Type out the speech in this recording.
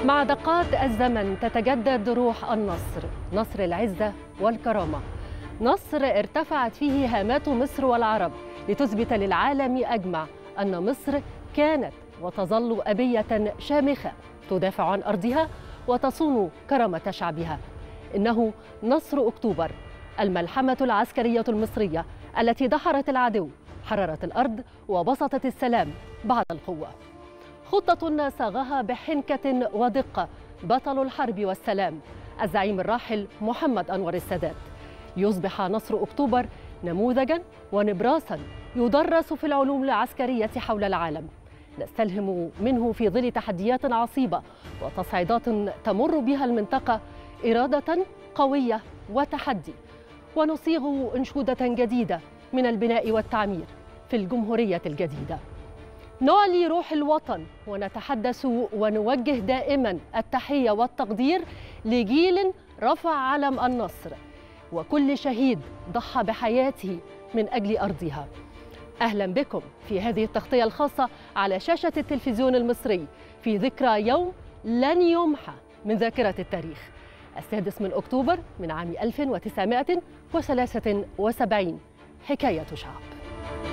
مع دقات الزمن تتجدد روح النصر، نصر العزة والكرامة، نصر ارتفعت فيه هامات مصر والعرب لتثبت للعالم أجمع أن مصر كانت وتظل أبية شامخة تدافع عن أرضها وتصون كرامة شعبها. إنه نصر أكتوبر، الملحمة العسكرية المصرية التي دحرت العدو، حررت الأرض وبسطت السلام بعد القوة. خطة صاغها بحنكة ودقة بطل الحرب والسلام الزعيم الراحل محمد أنور السادات، ليصبح نصر أكتوبر نموذجاً ونبراساً يدرس في العلوم العسكرية حول العالم، نستلهم منه في ظل تحديات عصيبة وتصعيدات تمر بها المنطقة إرادة قوية وتحدي، ونصيغ أنشودة جديدة من البناء والتعمير في الجمهورية الجديدة. نعلي روح الوطن ونتحدث ونوجه دائما التحية والتقدير لجيل رفع علم النصر وكل شهيد ضحى بحياته من أجل أرضها. أهلا بكم في هذه التغطية الخاصة على شاشة التلفزيون المصري في ذكرى يوم لن يمحى من ذاكرة التاريخ، 6 أكتوبر من عام 1973، حكاية شعب.